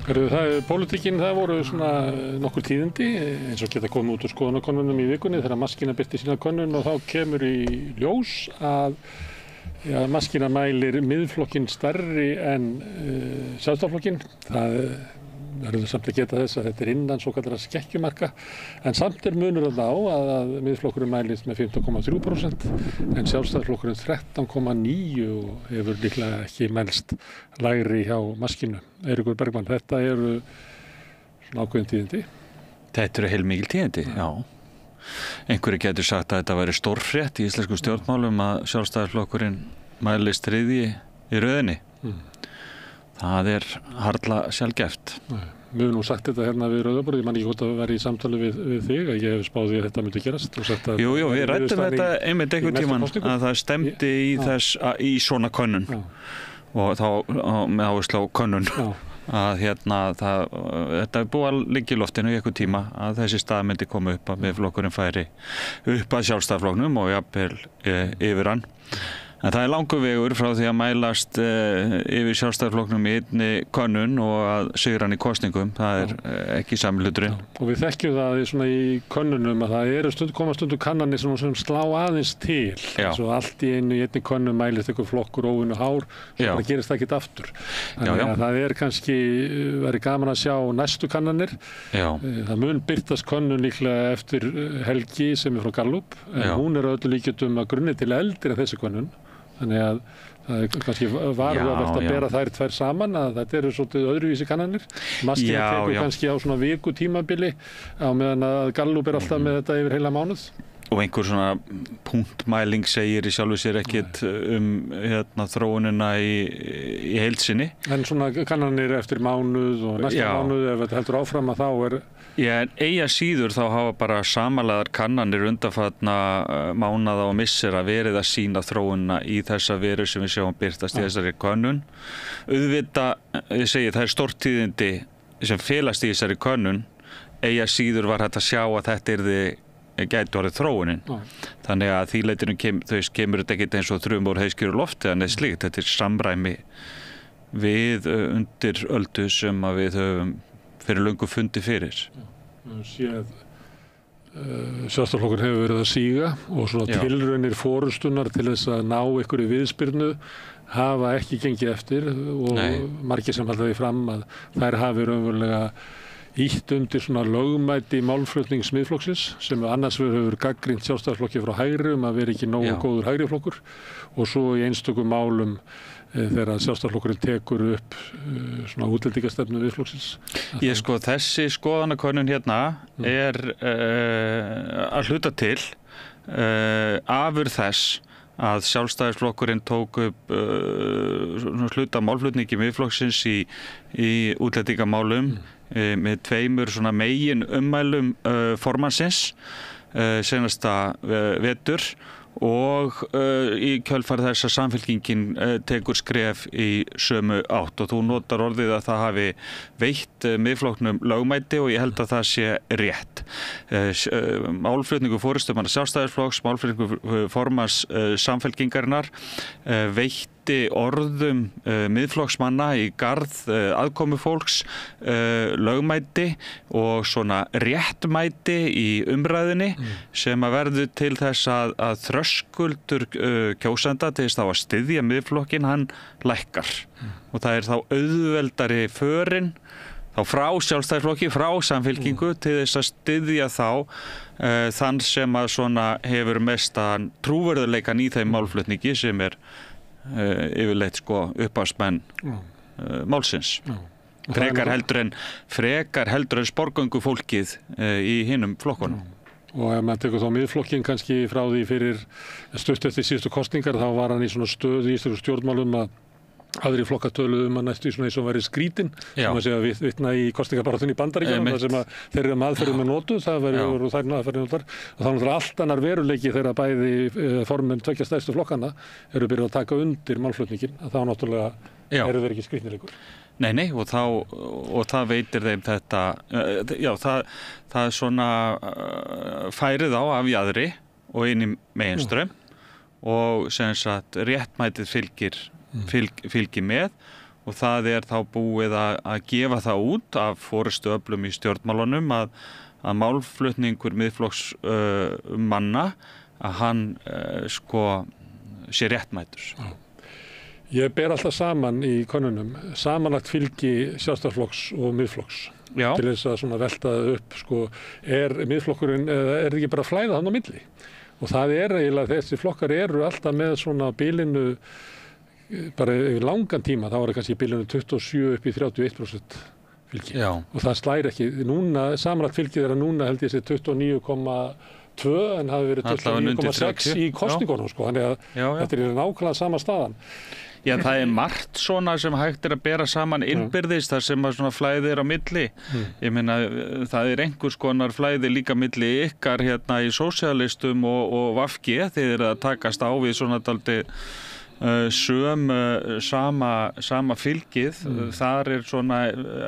Pólitíkin, það voru svona nokkur tíðindi eins og geta komið út úr skoðanakönnunum í vikunni þegar Maskína birti sína könnun og þá kemur í ljós að Maskína mælir Miðflokkinn stærri en Sjálfstæðisflokkinn. Það verður samt að geta þess að þetta innan svokallra skekkjumarka en samt munur þarna á að Miðflokkurinn mælist með 15,3% en Sjálfstæðisflokkurinn 13,9% og hefur líklega ekki mælst lægri hjá Maskínu. Eiríkur Bergmann, þetta eru svona ákveðin tíðindi. Þetta eru heilmikil tíðindi, já. Einhverju getur sagt að þetta væri stórfrétt í íslensku stjórnmálum að Sjálfstæðisflokkurinn mælist þriðji í röðinni. Það harla sjaldgæft. Við höfum nú sagt þetta hérna við Rauðaborð, ég man ekki hvort að vera í samtali við þig, að ég hef spáð því að þetta myndi gerast. Jú, við ræddum þetta einmitt einhvern tímann að það stemdi í svona könnun og þá með áherslu á könnun að þetta er búið að liggja í loftinu í einhvern tíma að þessi stað myndi koma upp að Miðflokkurinn færi upp að Sjálfstæðisflokknum og jafnvel yfir hann. En það er langur vegur frá því að mælast yfir Sjálfstæðisflokknum í einni könnun og að sigra hann í kosningum. Það er ekki sami hluturinn. Og við þekkjum það svona í könnunum að það eru koma stundum kannanir sem slá aðeins til. Svo allt í einni könnun mælist einhver flokkur óvinnu hár, svo það gerist það ekkert aftur. Þannig að það er kannski verið gaman að sjá næstu kannanir. Það mun birtast könnun líklega eftir helgi sem frá Gallup, en hún öllu líkindum að grunni til eldri en þessi könnun. Þannig að það er kannski varhugavert að bera þær tvær saman að þetta eru svolítið öðruvísi kannanir. Maskína tekur kannski á svona viku tímabili á meðan að Gallup alltaf með þetta yfir heila mánuð. Og einhver svona punktmæling segir í sjálfu sér ekkert þróunina í heild sinni. En svona kannanir eftir mánuð og næsta mánuð ef þetta heldur áfram að þá er... En eigi að síður þá hafa bara samanlegar kannanir undanfarna mánaða og missera verið að sýna þróunina í þessa veru sem við sjáum birtast í þessari könnun. Auðvitað, ég segi, það er stórtíðindi sem felast í þessari könnun. Eigi að síður var hægt að sjá að þetta gæti orðið þróunin. Þannig að því leitinu kemur þetta ekkert eins og þrumur heiðskýru lofti en slíkt. Þetta er samræmi við undir öldu sem að við höfum fyrir löngu fundi fyrir. Sjálfstæðisflokkurinn hefur verið að síga og svona tilraunir forystunar til þess að ná einhverju viðspyrnu hafa ekki gengið eftir og margir sem halda því fram að þær hafi raunverulega ýtt undir svona lögmæti málflutnings Miðflokksins sem annars hefur gagnrýnt Sjálfstæðisflokki frá hægri að vera ekki nógu góður hægri flokkur og svo í einstökum málum þegar Sjálfstæðisflokkurinn tekur upp svona útlendingastefnu Miðflokksins. Þessi skoðanakönnun hérna er að hluta til afurð þess að Sjálfstæðisflokkurinn tók upp hluta málflutningi Miðflokksins í útlendingamálum með tveimur svona megin ummælum formannsins seinasta vetur og í kjölfar þess að Samfylkingin tekur skref í sömu átt og þú notar orðið að það hafi veitt Miðflokknum lögmæti og ég held að það sé rétt. Málflutningur forystumanna Sjálfstæðisflokks, málflutningur formanns Samfylkingarinnar veitti orðum Miðflokksmanna í garð aðkomufólks lögmæti og svona réttmæti í umræðunni sem að verður til þess að þröskuldur kjósenda til þess að styðja Miðflokkinn hann lækkar og það er þá auðveldari förin þá frá Sjálfstæðisflokki, frá Samfylkingu til þess að styðja þá þann sem að svona hefur mestan trúverðuleikan í þeim málflutningi sem er yfirleitt upphafsmenn málsins. Frekar heldur en sporgöngu fólkið í hinum flokkunum. Og ef maður tekur þá Miðflokkinn kannski frá því fyrir stutt eftir síðustu kosningar þá var hann í svona stöðu í íslenskum stjórnmálum að aðrir flokkar töluðu að næstu svona eins og væri skrítinn sem að segja vitna í kosningabaráttunni í Bandaríkjunum þar sem að þeirra aðferðum er notuð það verður þær aðferðum notar og þá náttúrulega allt annar veruleiki þegar bæði formenn tveggja stærstu flokkana eru byrjað að taka undir málflutningin að þá náttúrulega eru þeir ekki skrítnilegur. Nei, og það veitir þeim þetta, það svona færið á af jaðri og inn í meginströmm og sem sagt réttmætið fylgir með og það þá búið að gefa það út af forystuöflum í stjórnmálunum að málflutningur Miðflokks manna að hann sé réttmætur. Ég ber alltaf saman í könnunum samanlagt fylgi Sjálfstæðisflokks og Miðflokks. Já. Til þess að velta það upp, Miðflokkurinn, er ekki bara að flæða hann á milli? Og það eiginlega, þessi flokkar eru alltaf með svona bilinu, bara yfir langan tíma, þá var það kannski bilinu 27 upp í 31% fylgi. Já. Og það slæri ekki. Núna, samanlagt fylgið núna held ég sé 29,2 en hafi verið 29,6 í kosningunum, Þannig að þetta nákvæmlega sama staðan. Já, það margt svona sem hægt að bera saman innbyrðis þar sem að svona flæði á milli. Ég meina, það einhvers konar flæði líka milli ykkar hérna í sósíalistum og VG þeir að takast á við svona dálítið sama fylgið. Þar svona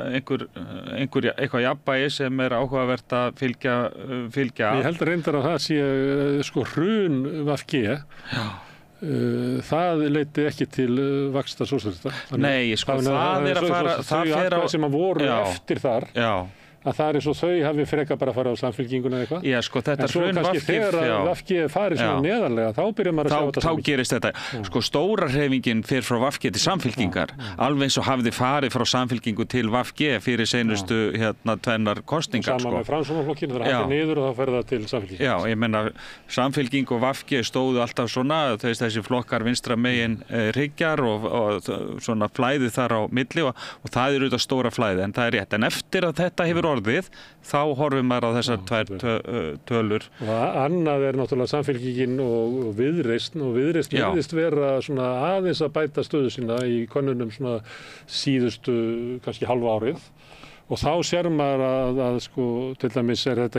eitthvað jafnvægi sem áhugavert að fylgja. Ég held reyndar að það sé hrun VG. Já. Það leiddi ekki til vaxtar sósíalista. Nei, það að fara þau atkvæði sem voru eftir þar. Já. Að það eins og þau hafi frekar bara að fara á samfylkinguna eða eitthvað. Já, þetta hrun VG. Þegar VG farið svona neðarlega, þá byrjar maður að sjá þetta. Þá gerist þetta. Stóra hreyfingin fer frá VG til samfylkingar. Alveg eins og hafði farið frá samfylkingu til VG fyrir seinustu tvennar kosningar. Saman með Framsóknarflokkinn, það hafði niður og þá fer það til samfylkingar. Já, ég meina, samfylking og VG stóðu alltaf svona, þessi flokkar vinstra megin hryggjar og svona flæði þar á milli og það auðvitað stóra flæði, en það rétt. En eftir að þetta hefur orðið, þá horfum maður á þessar tvær tölur. Og annað náttúrulega samfylkingin og Viðreisn virðist vera svona aðeins að bæta stöðu sína í könnunum svona síðustu kannski halva árið og þá sér maður að til dæmis þetta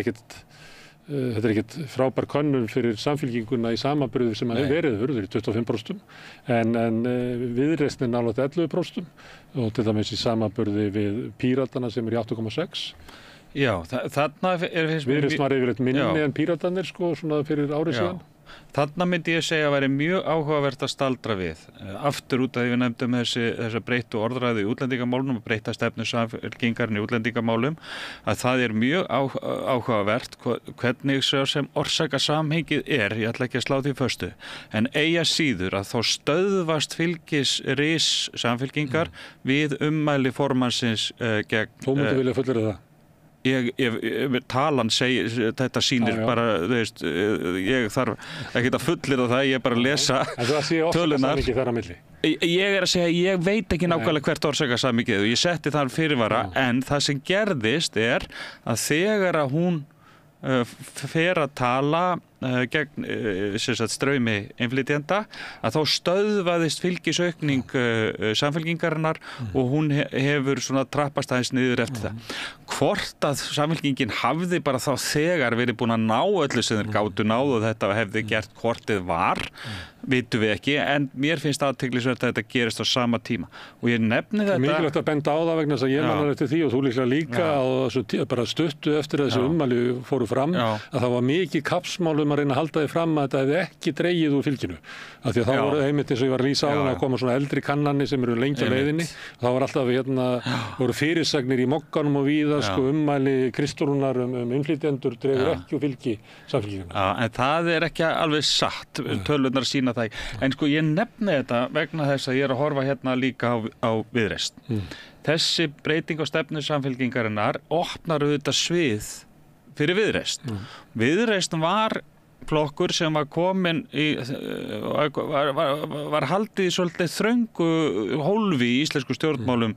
ekkert frábær könnun fyrir samfylkinguna í samanburði sem hefur verið í 25% en Viðreisn nálægt 11% og til dæmis í samanburði við Píratana sem í 8,6%. Já, þarna Viðreisn var yfirleitt minni en Píratarnir svona fyrir árið síðan. Þarna myndi ég segja að væri mjög áhugavert að staldra við. Aftur út að við nefndum þessa breyttu orðræðu í útlendingamálum og breytta stefnu samfylkingarinn í útlendingamálum, að það mjög áhugavert hvernig sem orsakasamhengið ég ætla ekki að slá því föstu, en eigi að síður að þá stöðvast fylgisris samfylkingar við ummæli formannsins gegn... Þú myndi vilja fullyrða það? Talan segir, þetta sýnir bara, ég þarf ekki að fullyrða það, ég bara að lesa tölunar. Ég að segja, ég veit ekki nákvæmlega hvert orsakasamhengið og ég setti þar fyrirvara, en það sem gerðist að þegar að hún fer að tala gegn straumi innflytjenda, að þá stöðvaðist fylgisaukning samfylkingarinnar og hún hefur svona trappast aðeins niður eftir það. Hvort að samfylkingin hafði bara þá þegar verið búin að ná öllu sem þeir gátu náð og þetta hefði gert hvortið var, vitum við ekki, en mér finnst athyglisvert að þetta gerist á sama tíma. Og ég nefni þetta... Mikilvægt að benda á það vegna þess að ég mannar eftir því og þú líklega líka á þessu bara stuttu eftir að þessu ummæli fóru fram, að það var mikið kappsmálum að reyna að halda því fram að þetta hefði ekki dregið úr fylginu. Af því að þá voru einmitt eins og ég var að lýsa á að koma svona eldri kannanir sem eru lengi á leiðinni. Þá var alltaf voru fyrirsagnir í Mogganum og víða ummæli Kristrúnar innflytjendur dregur ekki úr fylgi samfylkinguna. En það ekki alveg satt, tölurnar sýna það. En ég nefni þetta vegna þess að ég að horfa hérna líka á Viðreisn. Þessi breyting á stefnu samfylkingarinnar opnar auðvitað svið fyrir Viðreisn. Viðreisn var flokkur sem var komin var haldið í svolítið þröngu hólfi í íslensku stjórnmálum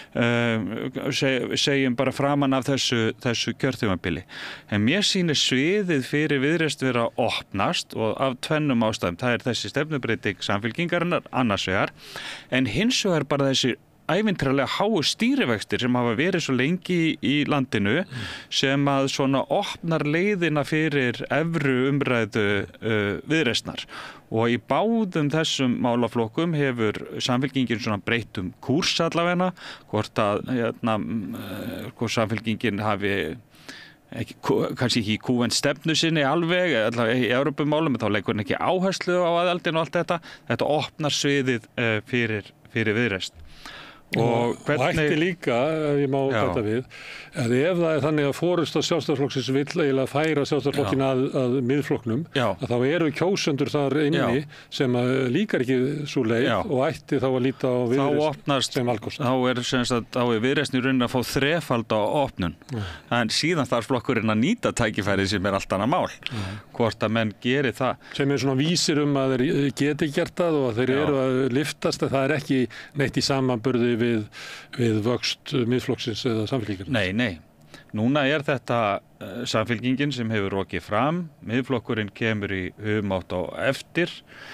segjum bara framan af þessu kjörtímabili. En mér sýnir sviðið fyrir Viðreisn vera að opnast og af tvennum ástæðum. Það þessi stefnubreyting samfylkingarinnar annars vegar, en hins vegar bara þessi ævintýralega háu stýrivextir sem hafa verið svo lengi í landinu sem að svona opnar leiðina fyrir evru umræðu Viðreisnar. Og í báðum þessum málaflokkum hefur samfylkingin svona breytt kúrs allavega, hvort að hvort samfylkingin hafi kannski ekki kúvent stefnu sinni alveg, í Evrópumálum, þá leggur hann ekki áherslu á aðaldin og allt þetta. Þetta opnar sviðið fyrir Viðreisn. Og ætti líka, ef ég má bæta við, að ef það þannig að forysta Sjálfstæðisflokksins vill eiginlega færa Sjálfstæðisflokkinn að miðflokknum, að þá eru kjósendur þar inni sem líkar ekki svo leið og ætti þá að líta á Viðreisn sem valkost. Þá er Viðreisn í rauninni að fá þrefald á opnun. En síðan þarf flokkurinn að nýta tækifærið sem er allt annað mál. Hvort að menn geri það. Sem er svona vísir að þeir geti gert það og að þeir eru að lyftast, en það er ekki neitt í samanburði við vöxt miðflokksins eða Samfylkingar. Nei. Núna er þetta Samfylkingin sem hefur rokið fram, miðflokkurinn kemur í humátt á eftir,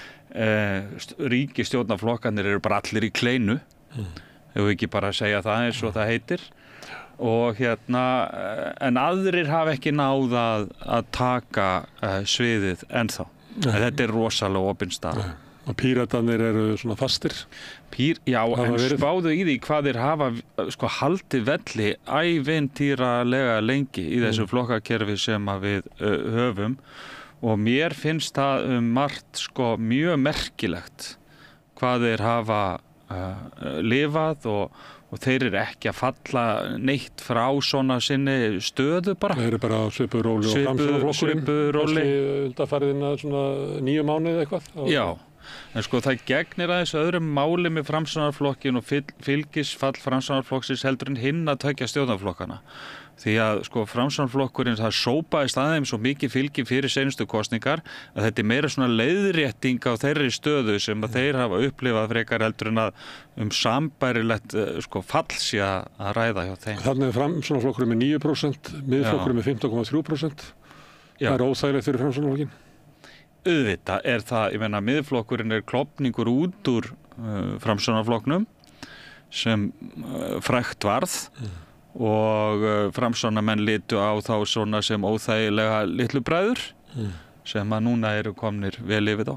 ríkisstjórnarflokkarnir eru bara allir í kleinu, hefur ekki bara að segja það eins og það heitir, og en aðrir hafa ekki náð að taka sviðið ennþá. Þetta er rosalega opin staða. Og Píratarnir eru svona fastir. En spáðu í því hvað þeir hafa haldið velli ævintýralega lengi í þessu flokkakerfi sem við höfum, og mér finnst það margt mjög merkilegt hvað þeir hafa lifað og þeir eru ekki að falla neitt frá svona sinni stöðu bara. Þeir eru bara á svipuð róli og Framsóknarflokkurinn. Kannski undanfariðina svona 9 mánuði eitthvað. Já. En það gegnir aðeins öðrum máli með Framsóknarflokkin og fylgisfall Framsóknarflokksins heldur en hinn að tækja stjórnarflokkana. Því að Framsóknarflokkurinn það sópaðist aðeins svo mikið fylgi fyrir seinustu kosningar að þetta er meira svona leiðrétting á þeirri stöðu sem að þeir hafa upplifað frekar heldur en að sambærilegt fall sé að ræða hjá þeim. Þannig er Framsóknarflokkurinn með 9%, miðflokkurinn með 15,3%. Það er óþægilegt fyrir Framsóknarflokkinn. Auðvitað er það, ég meina, miðflokkurinn er klofningur út úr Framsóknarflokknum sem frægt varð og Framsóknarmenn litu á þá svona sem óþægilega litlu bræður sem að núna eru komnir vel yfir þá.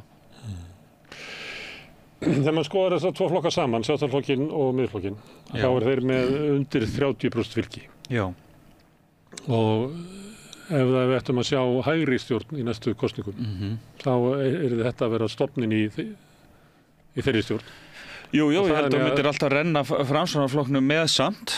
Þegar mann skoðar þess að 2 flokkar saman, Sjálfstæðisflokkinn og miðflokkinn, þá er þeir með undir 30% fylgi. Já. Og ef við ættum að sjá hægri stjórn í næstu kosningum, þá er þetta að vera stofnin í þeirri stjórn. Jú, ég held að myndir alltaf renna Framsóknarflokknum með samt.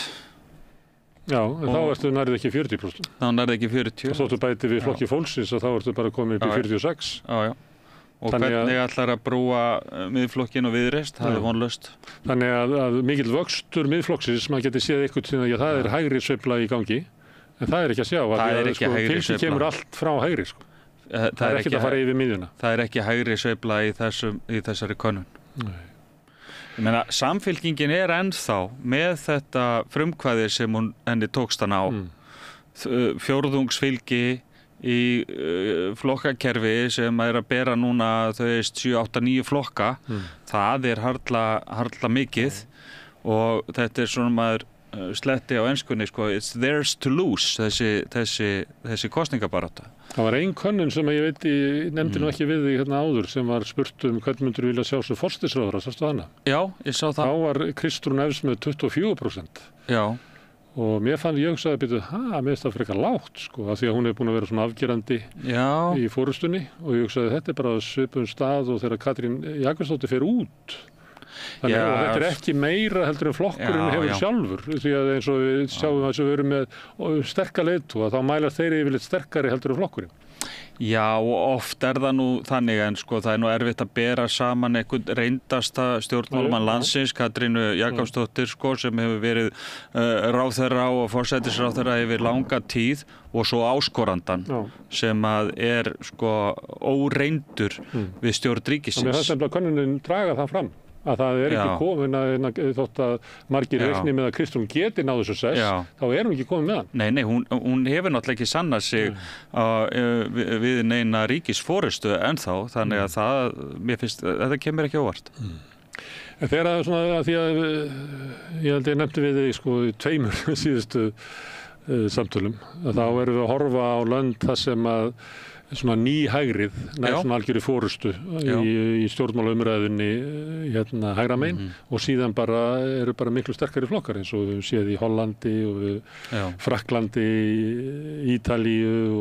Já, en þá ertu nærið ekki 40%. Þá nærið ekki 40%. Og þóttu bæti við flokki fólksins og þá ertu bara komin upp í 46. Já. Og hvernig ætlar að brúa miðflokkin og Viðreisn, það er vonlaust. Þannig að mikill vöxtur miðflokksins, maður geti séð eitthvað til að það er hægri sveifla í gangi. En það er ekki að sjá, fylgi kemur allt frá hægri. Það er ekki að fara yfir miðjuna. Það er ekki hægri sveifla í þessari könnun. Nei. Ég meina, Samfylkingin er ennþá með þetta frumkvæði sem henni tókst hann á. Fjórðungsfylgi í flokkakerfi sem er að bera núna 7, 8, 9 flokka. Það er harla mikið og þetta er svona maður sletti á enskunni, it's theirs to lose, þessi kosningabarátta. Það var ein könnun sem ég veit, ég nefndi nú ekki við því hérna áður, sem var spurt hvern myndur vilja sjá sem forsætisráðherra, sástu hana? Já, ég sá það. Þá var Kristrún Efs með 24%. Já. Og mér fann ég hugsaði býtu, mér finnst það frekar lágt, af því að hún er búin að vera svona afgerandi í forystunni og ég hugsaði þetta er bara svipum stað og þegar Katrín Jakobsdóttir fer út. Þannig að þetta er ekki meira heldur en flokkurinn hefur sjálfur, því að eins og við sjáum að við erum með sterka leiðtoga, þá mælast þeir yfirleitt sterkari heldur en flokkurinn. Já, og oft er það nú þannig en það er nú erfitt að bera saman einhvern reyndasta stjórnmálamann landsins, Katrínu Jakobsdóttir sem hefur verið ráðherra og forsætisráðherra yfir langa tíð og svo áskorandan sem að er óreyndur við stjórn ríkisins. Þannig að það sem könnunin draga það fram. Að það er ekki komin þótt að margir reikni með að Kristrún geti náðu þessu sess, þá er hún ekki komin með hann. Nei, hún hefur náttúrulega ekki sannað sig við neina ríkisforystu ennþá, þannig að mér finnst, þetta kemur ekki óvart. En þegar svona að því að ég held ég nefndi við þig í 2 síðustu samtölum, að þá erum við að horfa á lönd þar sem að svona nýhægrið, svona algjöru fórustu í stjórnmálaumræðunni hægra megin og síðan eru bara miklu sterkari flokkar eins og við séð í Hollandi og Frakklandi, Ítalíu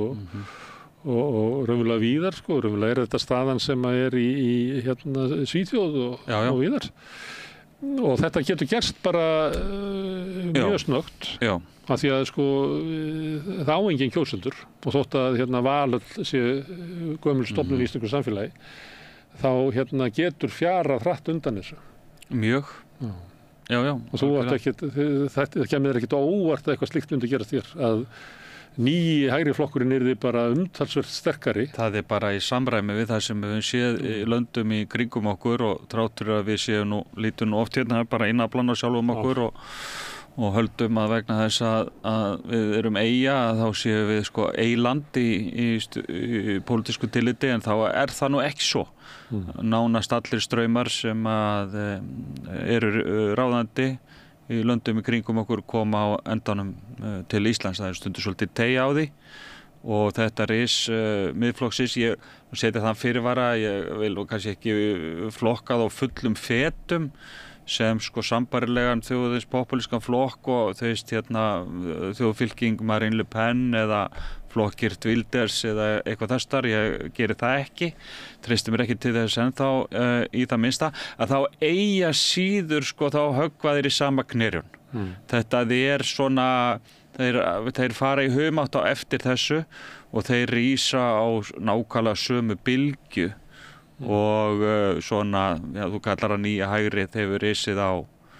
og raunverulega víðar, raunverulega er þetta staðan sem er í Svíþjóð og víðar. Og þetta getur gerst bara mjög snöggt af því að sko það á engin kjósendur og þótt að Valhöll sé gömul stofnun í íslensku samfélagi þá getur fjarað hratt undan þessu. Mjög. Já. Og þú átt ekkert, þetta kemur þér ekkert á óvart að eitthvað slíkt myndi gerast þér að nýji hægri flokkurinn yrði bara umtalsvert sterkari. Það bara í samræmi við það sem við séð í löndum í kringum okkur og þráttur að við lítum oft bara innaflan á sjálfum okkur og höldum að vegna þess að við erum eyja að þá séum við sko eyland í pólitísku tilliti en þá það nú ekki svo. Nánast allir straumar sem að eru ráðandi í löndum í kringum okkur koma á endanum til Íslands. Það stundur svolítið teygja á því og þetta miðflokksins, ég seti þann fyrirvara, ég vil kannski ekki flokkað á fullum fetum sem sko sambarilegan þjóðins populískan flokk og þjóðfylking Marine Le Pen eða flokkir Wilders eða eitthvað þess þar, ég geri það ekki, treysti mér ekki til þess ennþá í það minnsta, að þá eiga síður sko þá höggva þeir í sama knérjun. Þetta svona, þeir fara í humátt á eftir þessu og þeir rísa á nákvæmlega sömu bylgju og svona, þú kallar það nýja hægri þegar risið á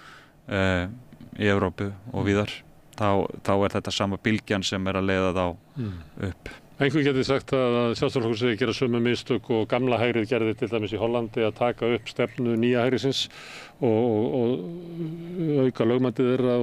í Evrópu og víðar þá þetta sama bylgjan sem að leiða þá upp. Einhver getur sagt að Sjálfstæðisflokkur sé að gera sömu mistök og gamla hægrið gerði til dæmis í Hollandi að taka upp stefnu nýja hægrisins og auka lögmætið þeirra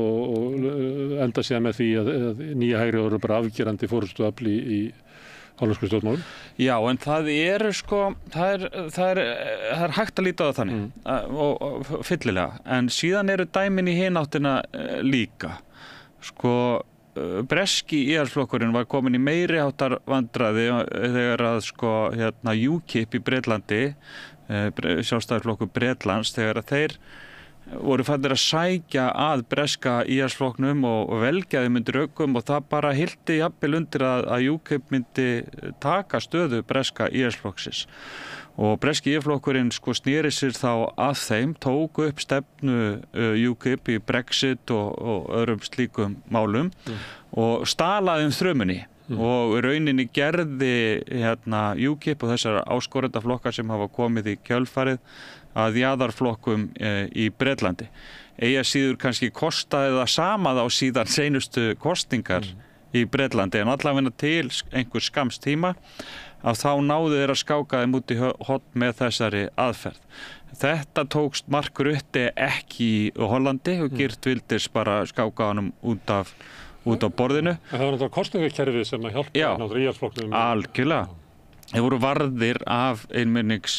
og enda síðan með því að nýja hægrið voru bara afgerandi forystuafl í hollensku stjórnmálum. Já, en það sko, það er hægt að líta á það þannig og fyllilega, en síðan eru dæmin í hináttina líka. Sko, breski íhaldsflokkurinn var komin í meiri háttar vandræði þegar að sko, UKIP í Bretlandi, sjálfstæðisflokkur Bretlands, þegar að þeir voru fannir að sækja að breska íhaldsflokknum og velgja þeim undir ökum og það bara hylti jafnvel undir að UKIP myndi taka stöðu breska íhaldsflokksins. Og breski íhaldsflokkurinn sko sneri sér þá að þeim, tók upp stefnu UKIP í Brexit og öðrum slíkum málum og stalaði þrömmunni og rauninni gerði UKIP og þessar áskorendaflokkar sem hafa komið í kjölfarið að jaðarflokkum í Bretlandi. Eiga síður kannski kostaði það sama þá síðan seinustu kosningar í Bretlandi en allavega til einhver skams tíma að þá náðu þeir að skáka þeim út í hotn með þessari aðferð. Þetta tókst Mark Rutte ekki í Hollandi og Geert Wilders bara skáka honum út af borðinu. En það var náttúrulega kosningakerfið sem að hjálpa náttúrulega íhaldsflokknum. Algjörlega. Þeir voru varðir af einminnings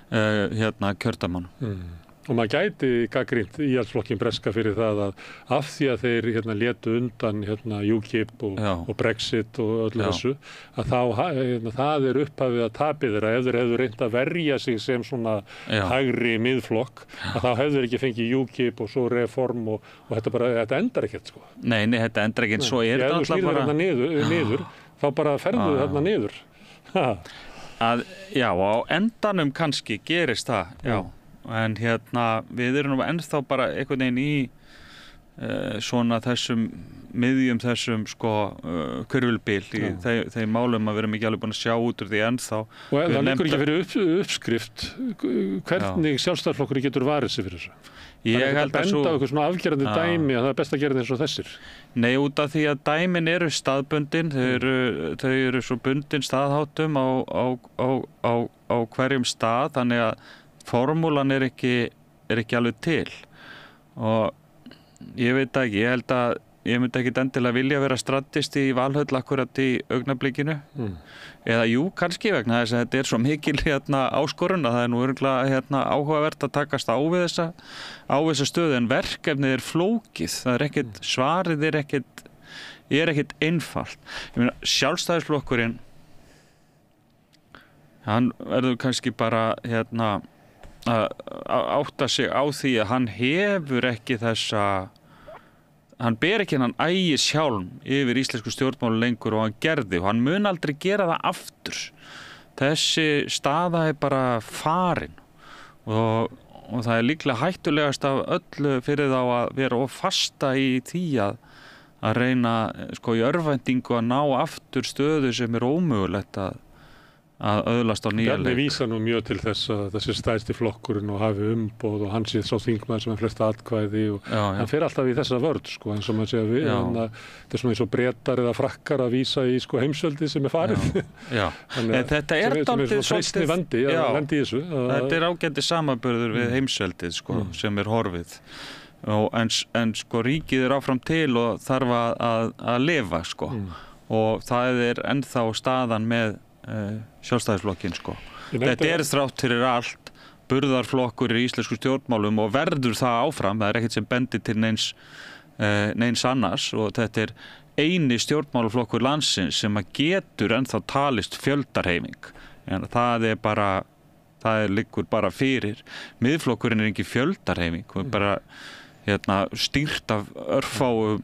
kjördæmanum. Og maður gæti gagnrýnt íhaldsflokkinn breska fyrir það að af því að þeir létu undan UKIP og Brexit og öllu þessu að þá það upphafið að tapið þeirra ef þeir hefðu reynt að verja sig sem svona hægri miðflokk að þá hefðu þeir ekki fengið UKIP og svo reform og þetta endar ekkert sko. Nei, þetta endar ekkert, svo þetta alltaf bara... Ef þú snýrður niður, þá bara ferðu niður. Á endanum kannski gerist það, en við erum ennþá bara einhvern veginn í svona miðjum þessum sko kurvulbil í þeim málum að við erum ekki alveg búin að sjá út úr því ennþá. Og það liggur ekki fyrir uppskrift hvernig sjálfstæðisflokkurinn getur varið sig fyrir þessu. Ég held að benda á eitthvað svona afgerandi dæmi að það er best að gera eins og þessir. Nei, út af því að dæmin eru staðbundin, þau eru svo bundin staðháttum á hverjum stað, þannig að formúlan er ekki alveg til. Og ég veit ekki, ég held að ég myndi ekkit endilega vilja vera straddist í Valhöll akkurat í augnablikinu. Eða kannski vegna þess að þetta er svo mikil áskorun að það er nú örugglega áhugavert að takast á við þessa stöðu en verkefnið er flókið. Það er ekkit, svarið er ekkit einfalt. Ég meina, Sjálfstæðisflokkurinn hann verður kannski bara að átta sig á því að hann hefur ekki hann ber ekki hann ægis hjálm yfir íslensku stjórnmáli lengur og hann gerði og hann mun aldrei gera það aftur. Þessi staða er bara farin og og það líklega hættulegast af öllu fyrir þá að vera of fasta í því að reyna sko í örvæntingu að ná aftur stöðu sem ómögulegt að öðlast á nýja leik. Bjarni vísar nú mjög til þess að þessi stærsti flokkurinn og hafi umboð og hann sé sá þingmaður sem er flest atkvæði og hann fer alltaf í þessa vörn sko, eins og maður segja við, þetta er svona eins og Bretar eða Frakkar að vísa í sko heimsveldið sem er farið. En þetta er dálítið svolítið vandi að lendi í þessu. Þetta er ágætis samanburður við heimsveldið sko, sem er horfið. En sko ríkið er áfram til og þarf að lifa sko og það er ennþá staðan með sjálfstæðisflokkinn sko. Þetta er þrátt fyrir allt burðarflokkur í íslensku stjórnmálum og verður það áfram, það er ekkert sem bendir til neins annars og þetta er eini stjórnmálaflokkur landsins sem að getur ennþá talist fjöldarhreyfing. En það liggur bara fyrir. Miðflokkurinn er ekki fjöldarhreyfing, það er bara stýrt af örfáum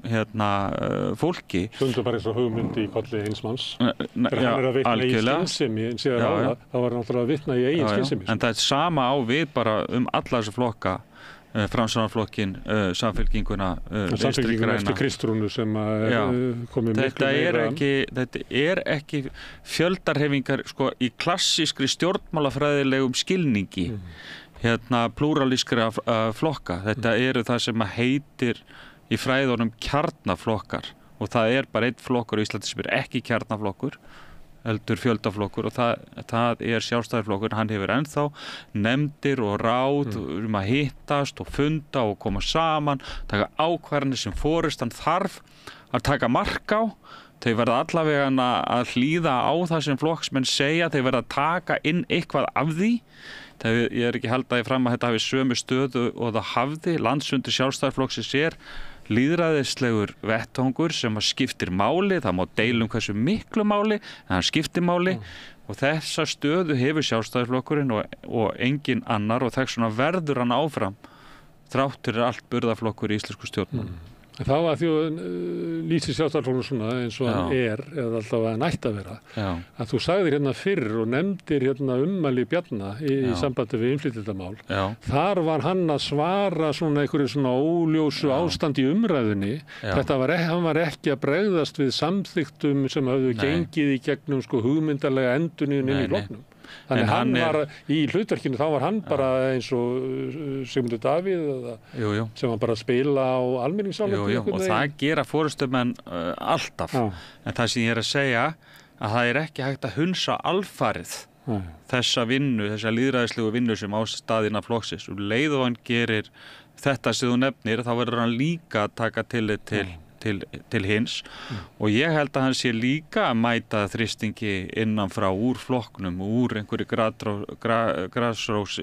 fólki. Stundum bara eins og hugmyndi í kolli eins manns. Þegar hann er að vitna í skynsemi, þá var hann náttúrulega að vitna í eigin skynsemi. En það er sama á við bara alla þessa flokka, Framsóknarflokkinn, Samfylkinguna, Samfylkinguna eftir Kristrúnu sem komið miklu meira. Þetta er ekki fjöldarhreyfingar sko í klassískri stjórnmálafræðilegum skilningi. Plúralískra flokka. Þetta eru það sem heitir í fræðunum kjarnaflokkar og það er bara einn flokkur í Íslandi sem er ekki kjarnaflokkur heldur fjöldaflokkur og það er sjálfstæðisflokkur. Hann hefur ennþá nefndir og ráð að hittast og funda og koma saman, taka ákvarðanir sem forystan þarf að taka mark á. Þau verða allavega að hlýða á það sem flokksmenn segja, þau verða að taka inn eitthvað af því. Ég er ekki haldaði fram að þetta hafi sömu stöðu og það hafði. Landsfundur Sjálfstæðisflokksins er lýðræðislegur vettvangur sem skiptir máli, það má deila hversu miklu máli, en hann skiptir máli og þessa stöðu hefur Sjálfstæðisflokkurinn og engin annar og þess vegna verður hann áfram þráttur allt burðarflokkur í íslensku stjórnmálum. Þá að því lýsir Sjálfstæðisflokkurinn svona eins og hann eða alltaf að hann ætti að vera. Að þú sagðir hérna fyrr og nefndir hérna ummæli Bjarna í sambandi við innflytjendamál. Þar var hann að svara svona einhverju svona óljósu ástandi í umræðunni. Hann var ekki að bregðast við samþykktum sem hafðu gengið í gegnum sko hugmyndarlega endurnýjun inn í flokknum. Þannig hann var í hlutverkinu, þá var hann bara eins og Sigmundur Davíð sem var bara að spila á almenningsáliti. Og það gera forystumenn alltaf. En það sem ég er að segja að það er ekki hægt að hunsa alfarið þessa vinnu, þessa lýðræðislegu vinnu sem á staðina flokksins. Leið og hann gerir þetta sem þú nefnir, þá verður hann líka að taka tillit til hins og ég held að hann sé líka að mæta þrýstingi innan frá úr flokknum og úr einhverju grasrós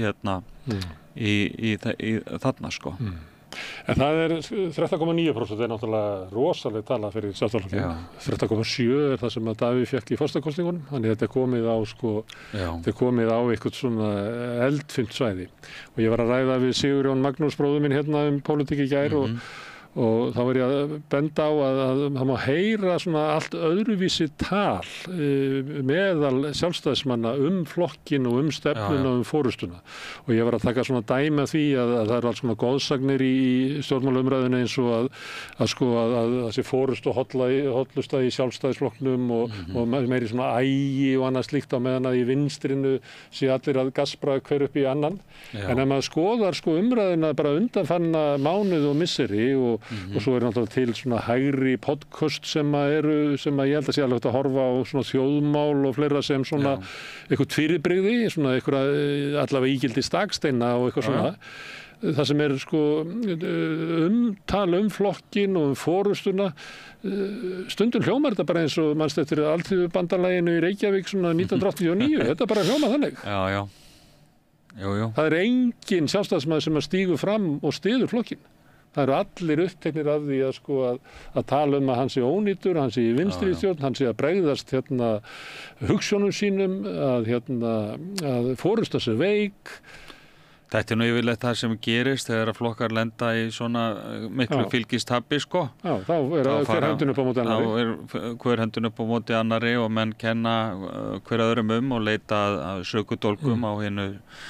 í þarna sko. En það er 13,9% er náttúrulega rosaleg tala fyrir Sjálfstæðisflokkinn. 13,7 er það sem að Davíð fékk í forsetakosningunum. Þannig þetta er komið á eitthvað svona eldfimt svæði. Og ég var að ræða við Sigurjón Magnús bróður minn hérna pólitík í gær og þá var ég að benda á að það má heyra svona allt öðruvísi tal meðal sjálfstæðismanna flokkinn og stefnuna og forystuna og ég var að taka svona dæmi af því að það eru alls svona góðsagnir í stjórnmálaumræðinu eins og að þessi forystu hollusta í sjálfstæðisflokknum og meiri svona ægi og annað slíkt á meðan að í vinstrinu sé allir að gaspra hver upp í annan en ef maður skoðar sko umræðina bara undanfarna mánuð og misseri og svo er náttúrulega til svona hægri podcast sem ég held að sé alveg að horfa á svona þjóðmál og fleira sem svona eitthvað fyrirbrigði, svona eitthvað allavega ígildi staksteina og eitthvað svona. Það sem er sko tala flokkinn og forystuna stundum hljómar þetta bara eins og manst eftir Alþýðubandalaginu í Reykjavík svona 1989, þetta bara hljómar þannig. Jú. Það er engin sjálfstæðismaður sem að stígur fram og styður flokkinn. Það eru allir uppteknir af því að tala að hann sé ónýtur, hann sé í vinstri stjórn, hann sé að bregðast hugsjónum sínum, að forysta sé veik. Þetta er nú yfirleitt það sem gerist þegar að flokkar lenda í svona miklu fylgistappi sko. Já, þá er hver hendun upp á móti annari. Þá er hver hendun upp á móti annari og menn kenna hver öðrum og leita að sökudólgum á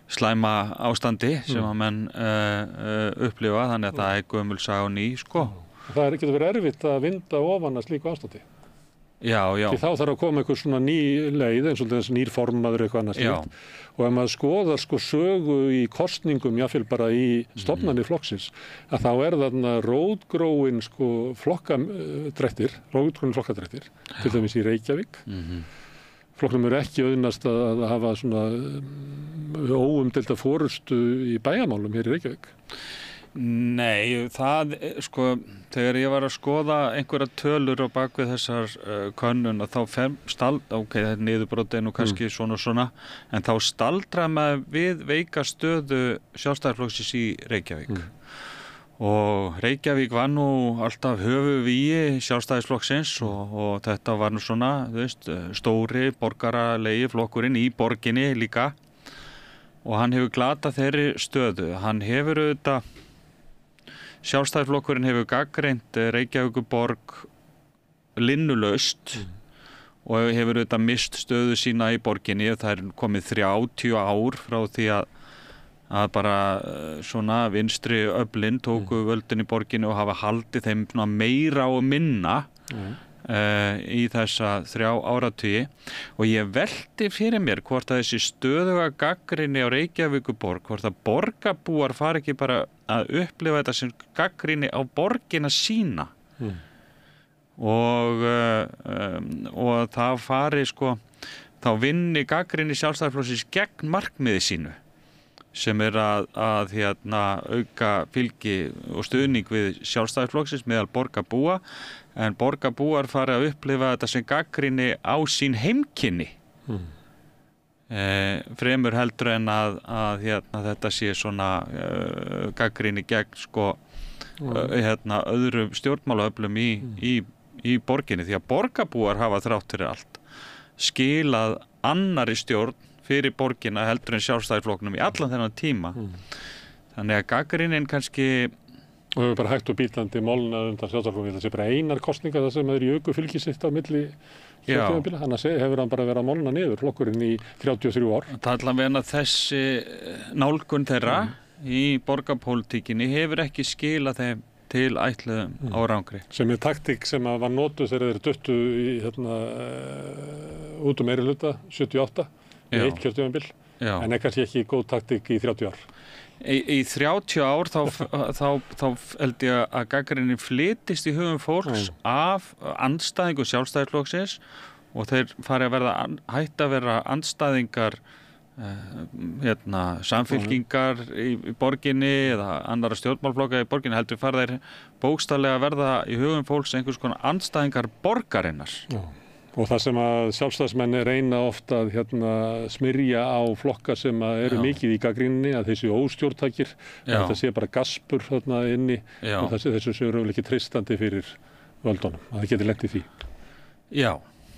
slæma ástandi sem að menn upplifa, þannig að það gömul saga og ný, sko. Það getur verið erfitt að vinda ofan að slíku ástandi. Já. Því þá þarf að koma einhver svona ný leið, eins og þess nýr formaður eitthvað annað slíkt. Og ef maður skoðar sögu í kosningum, jáfnvel bara í stofnanir flokksins, að þá þarna rótgróin flokkadrættir, til dæmis í Reykjavík. Flokknum ekki auðnast að hafa svona óumdeilda forystu í bæjarmálum hér í Reykjavík. Nei, það, þegar ég var að skoða einhverja tölur á bakvið þessar könnun, að þá það niðurbrotin og kannski svona, en þá staldra maður við veika stöðu Sjálfstæðisflokksins í Reykjavík. Og Reykjavík var nú alltaf höfuðvígi Sjálfstæðisflokksins og þetta var nú svona, stóri borgaralegi flokkurinn í borginni líka, og hann hefur glatað þeirri stöðu. Hann hefur auðvitað Sjálfstæðisflokkurinn hefur gagnrýnt Reykjavíkurborg linnulaust og hefur auðvitað mist stöðu sína í borginni. Það komið 30 ár frá því að bara svona vinstri öflin tóku völdin í borginni og hafa haldið þeim meira og minna í þessa 3 áratugi, og ég velti fyrir mér hvort að þessi stöðuga gagnrýni á Reykjavíkurborg, hvort að borgarbúar fari ekki bara að upplifa þetta sem gagnrýni á borgina sína og það fari þá vinni gagnrýni Sjálfstæðisflokksins gegn markmiði sínu, sem að auka fylgi og stuðning við Sjálfstæðisflokksins meðal borgarbúa, en borgarbúar fari að upplifa þetta sem gagnrýni á sín heimkynni fremur heldur en að þetta sé svona gagnrýni gegn öðrum stjórnmálaöflum í borginni, því að borgarbúar hafa þrátt fyrir allt skilað annarri stjórn fyrir borgina heldur en Sjálfstæðisflokknum í allan þennan tíma. Þannig að gagnrýnin kannski og hefur bara hægt og bítandi molnað undan Sjálfstæðisflokknum. Það sé bara einar kosningar það sem jöku fylgi sitt á milli stjórnmálatímabila. Annars hefur hann bara verið að molna niður flokkurinn í 33 ár. Það allavega þessi nálgun þeirra í borgarpólitíkinni hefur ekki skilað þeim til ætluðum árangri. Sem taktík sem var notuð þegar þeir duttu út meirihluta 78 í eitt kjörtímabil, en kannski ekki góð taktík í 30 ár. Í 30 ár þá held ég að gagnrýnin flytist í hugum fólks af andstæðingu Sjálfstæðisflokksins, og þeir fari að hætta að vera andstæðingar samfylkingar í borginni eða annara stjórnmálaflokka í borginni, heldur fara þeir bókstaflega að verða í hugum fólks einhvers konar andstæðingar borgarinnar. Og það sem að sjálfstæðismenn reyna ofta að smyrja á flokka sem eru mikið í gagnrýninni, að þessi óstjórntækir, að það sé bara gaspur þarna inni, og þessu séu raunverulega ekki treystandi fyrir völdunum, að það geti lent í því. Já.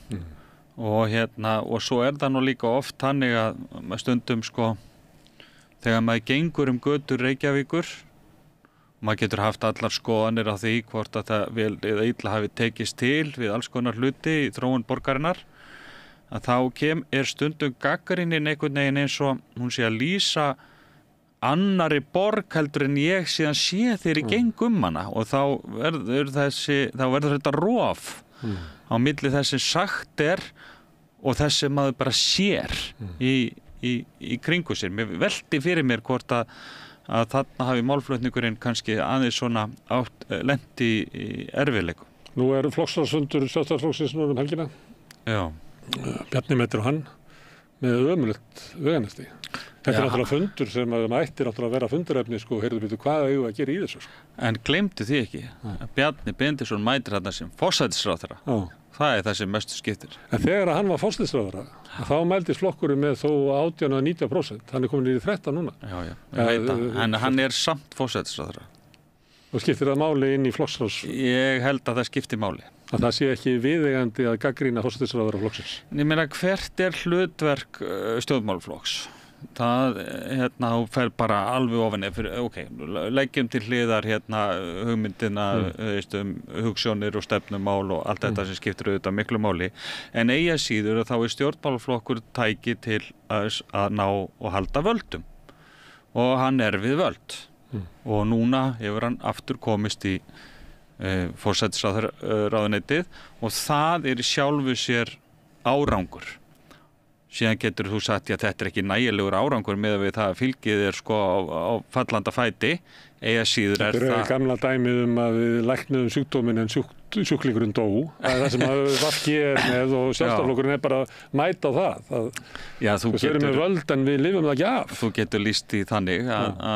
Og svo það nú líka oft þannig að stundum þegar maður gengur götur Reykjavíkur, maður getur haft allar skoðanir á því hvort að það vel eða illa hafi tekist til við alls konar hluti í þróun borgarinnar, að þá stundum gagnrýnin einhvern veginn eins og hún sé að lýsa annarri borg heldur en ég síðan sé þegar ég geng hana, og þá verður þetta rof á milli þess sem sagt og þess sem maður bara sér í kringu sér. Mér velti fyrir mér hvort að þarna hafi málflutningurinn kannski aðeins svona lent í erfiðleikum. Nú flokksráðsfundur Sjálfstæðisflokksins nú helgina. Já. Bjarni mætir og hann með ömurlegt veganesti. Þetta náttúrulega fundur sem ættir náttúrulega að vera fundurefni, heyrðu hvað eigum við að gera í þessu. En gleymdu því ekki að Bjarni Benediktsson mætir þarna sem forsætisráðherra. Það það sem mestu skiptir. En þegar hann var forsætisráðherra, þá mældist flokkurinn með þó 18–19%. Hann komin í 13 núna. Já, ég veit það. En hann samt forsætisráðherra. Og skiptir það máli inn í flokksráðs? Ég held að það skiptir máli. Að það sé ekki viðeigandi að gagnrýna forsætisráðherra flokksins? Ég meina, hvert hlutverk stjórnmálaflokks? Það fer bara alveg ofinni leggjum til hliðar hugmyndina hugsjónir og stefnumál og allt þetta sem skiptir auðvitað miklu máli, en eigi að síður þá stjórnmálaflokkur tæki til að ná og halda völdum. og hann við völd og núna hefur hann aftur komist í forsætisráðuneytið og það í sjálfu sér árangur. Síðan getur þú sagt að þetta ekki nægilegur árangur með við það að fylgið sko á fallanda fæti, eiga síður það. Þetta gamla dæmið að við læknuðum sjúkdóminn en sjúklingurinn dó. Það sem að VG með og Sjálfstæðisflokkurinn bara að mæta á það. Við erum með völd en við lifum það ekki af. Þú getur lýst í þannig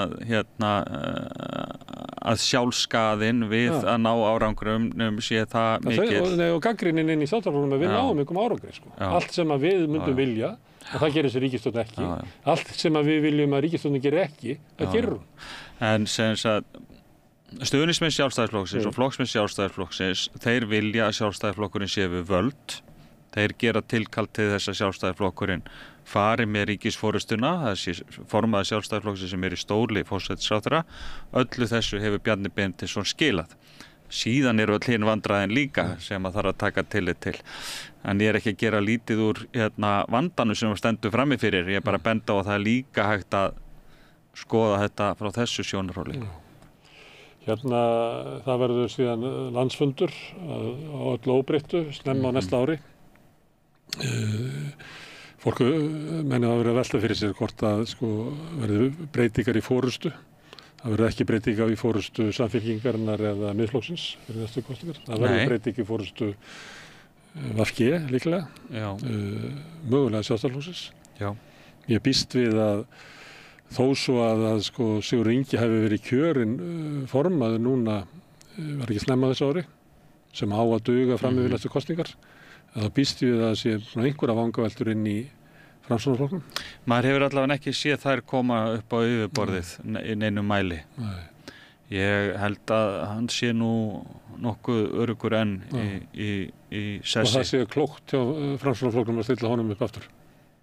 að sjálfskaðinn við að ná árangurum sé það mikil. Og gagnrýnin inn í Sjálfstæðisflokknum að við náum ykkur árangri. Sko. Allt sem að við myndum vilja, og það gerir þessi ríkisstjórn ekki. Allt sem að við viljum að ríkisstjórnin gerir ekki, það gerir hún. En sem sagt, stuðningsmenn Sjálfstæðisflokksins og flokksmenn Sjálfstæðisflokksins, þeir vilja að Sjálfstæðisflokkurinn sé við völd. Þeir gera tilkall til þess að Sjálfstæðisflokkurinn fari með ríkisforystuna, þessi formaður Sjálfstæðisflokksins sem í stóli forsætisráðherra. Öllu þessu hefur Bjarni Benediktsson skilað. Síðan eru öll hin vandræðin líka sem að þarf að taka tillit til. En ég ekki að gera lítið úr vandanu sem stendur frammi fyrir. Ég bara benda á að það líka hægt að skoða þetta frá þessu sjónarhóli. Það verður síðan landsfundur á öllu óbreyttu snemma á næsta ári. Fólk menn að vera að velta fyrir sér hvort að verður breytingar í forystu. Það verður ekki breytingar í forystu Samfylkingarinnar eða Miðflokksins fyrir næstu kosningar. Það verður breyting í forystu VG líklega, mögulega Sjálfstæðisflokksins. Ég býst við að þó svo að Sigurður Ingi hefði verið kjörinn formaður núna, var ekki snemma þessu ári, sem á að duga fram yfir næstu kosningar, að það býst við að sé einhverja vangaveltur inn í Framsóknarflokknum. Maður hefur allavega ekki séð þær koma upp á yfirborðið í neinum mæli. Ég held að hann sé nú nokkuð öruggur enn í sessi. Og það sé klókt hjá Framsóknarflokknum að stilla honum upp aftur.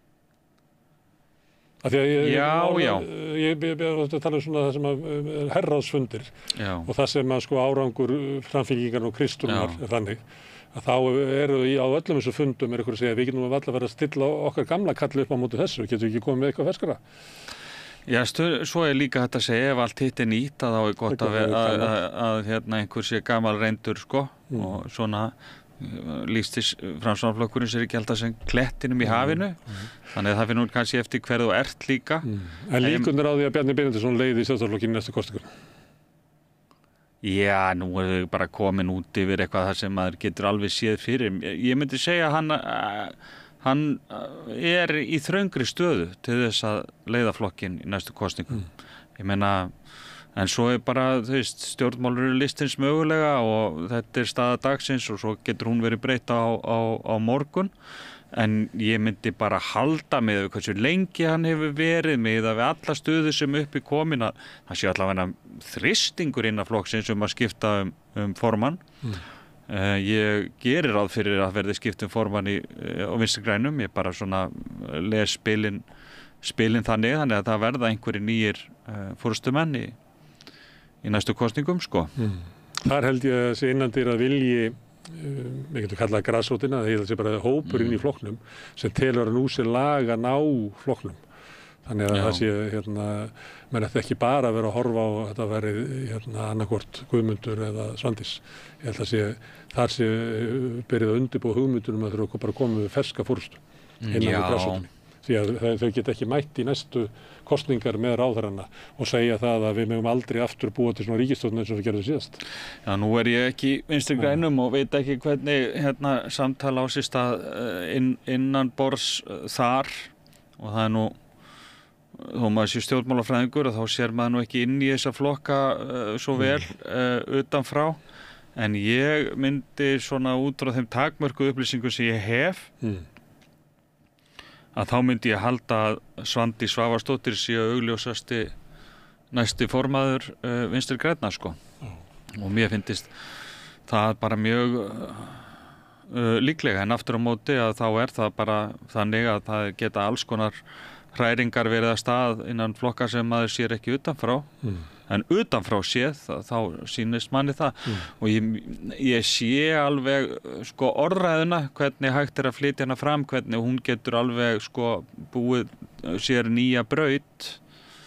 Ég er að tala svona það sem er herraðsfundir og það sem að árangur Samfylkingar og Kristrúnar þannig að þá eru á öllum þessu fundum einhver að segja að við getum alltaf verið að stilla okkar gamla kalli upp á móti þessu, getum við ekki komið með eitthvað ferskara? Já, svo líka þetta að segja ef allt hitt nýtt að þá gott að einhver sé gamal reyndur og svona lýstis Framsóknarflokkurinn sér ekki alltaf sem klettinum í hafinu þannig að það finnur kannski eftir hver þú ert líka. En líkundir á því að Bjarni Benediktsson leiði í Sjálfstæðisflokkinn í næstu kosningunum? Já, nú við bara komin út yfir eitthvað þar sem maður getur alveg séð fyrir. Ég myndi segja að hann í þröngri stöðu til þess að leiða flokkinn í næstu kosningum. Ég meina, en svo bara, stjórnmálur listins mögulega og þetta staða dagsins og svo getur hún verið breytt á morgun. En ég myndi bara halda með hversu lengi hann hefur verið með að við alla stöðu sem uppi komin að það sé allavega þristingur innan flokksins að skipta formann. Ég gerir ráð fyrir að verði skipt formann á Vinstri grænum. Ég bara svona les spilin þannig að það verða einhverjir nýjir forystumenn í næstu kosningum Þar held ég að sé innandyr að vilji við getum kallað grasrótina, það sé bara hópur inn í flokknum sem telur að nú sé lag að ná flokknum. Þannig að það sé, menn ætti ekki bara að vera að horfa á þetta verið annarkvort Guðmundur eða Svandís. Ég held að þar sé byrjað að undirbúa hugmyndunum að þurfa bara að koma með ferska forystu innan við grasrótinni. Því að þau geta ekki mætt í næstu kosningar með ráðherrana og segja það að við megum aldrei aftur búa til svona ríkisstjórn eins og við gerðum síðast. Já, nú ég ekki Vinstri grænum og veit ekki hvernig samtala á sér stað innan borðs þar og það nú, þó maður sé stjórnmálafræðingur og þá sér maður nú ekki inn í þessa flokka svo vel utanfrá. En ég myndi svona út frá þeim takmörku upplýsingum sem ég hef að þá myndi ég halda að Svandís Svavarsdóttir sé augljósasti næsti formaður Vinstri grænna og mér finnst það bara mjög líklega en aftur á móti að þá það bara þannig að það geta alls konar hræringar verið að stað innan flokka sem maður sér ekki utanfrá en utanfrá séð þá sýnist manni það og ég sé alveg orðræðuna hvernig hægt að flytja hana fram, hvernig hún getur alveg búið sér nýja braut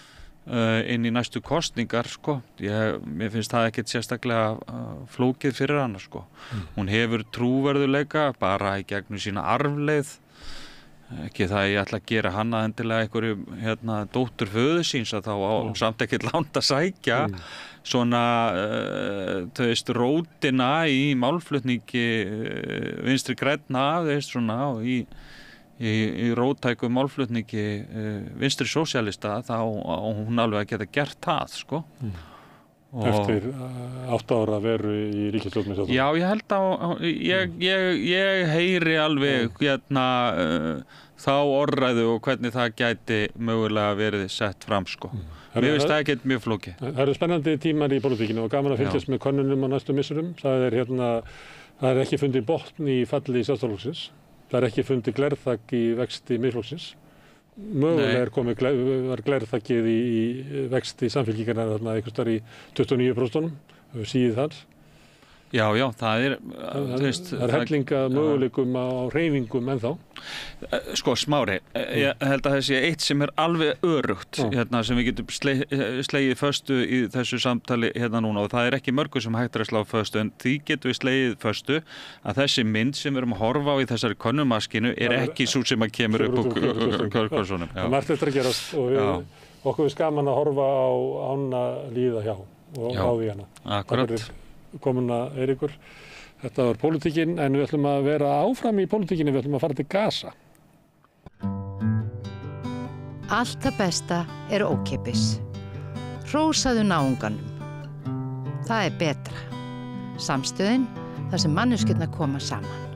inn í næstu kosningar sko. Mér finnst það ekkert sérstaklega flókið fyrir hana sko. Hún hefur trúverðuleika bara í gegnum sína arfleið, ekki það ég ætla að gera hana endilega einhverju dóttur föður síns að þá á samt ekkert langt að sækja svona þú veist rótina í málflutningi Vinstri grænna þú veist svona og í róttæku málflutningi vinstri sósíalista þá hún alveg að geta gert það sko. Eftir 8 ára veru í ríkisstjórn. Já, ég held að ég heyri alveg þá orðræðu og hvernig það gæti mögulega verið sett fram sko. Mér finnst það ekkert mjög flókið. Það eru spennandi tímar í pólitíkinni og gaman að fylgjast með könnunum á næstu misserum. Það er ekki fundið botn í falli Sjálfstæðisflokksins. Það er ekki fundið glerþak í vexti Miðflokksins. Mögulega var glerþakið í vexti Samfylkingarinnar þarna einhvers staðar í 29%, síð þar. Já, það er... Það er hellinga möguleikum á hreyfingum ennþá. Sko, Smári, ég held að þessi eitt sem er alveg örugt, sem við getum slegið föstu í þessu samtali núna og það er ekki mörgur sem hægt að slá föstu en því getum við slegið föstu að þessi mynd sem við erum að horfa á í þessari könnumaskinu er ekki svo sem að kemur upp á Kjörgårdssonum. Það margt eftir að gerast og okkur er skaman að horfa á ána líða hjá og á því hana. Akkurat. Komuna Eiríkur. Þetta var pólitíkin en við ætlum að vera áfram í pólitíkinni, við ætlum að fara til Gaza. Allt það besta er ókeypis. Hrósaðu náunganum. Það er betra. Samstöðin þar sem manneskjurnar koma saman.